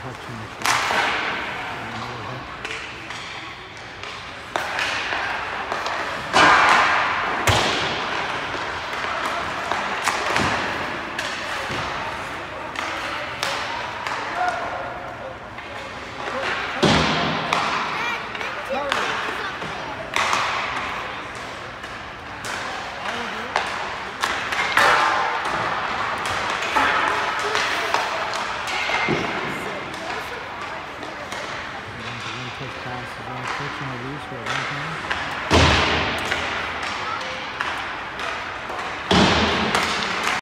touching the shot. Pass is on pitch and release for 1 time.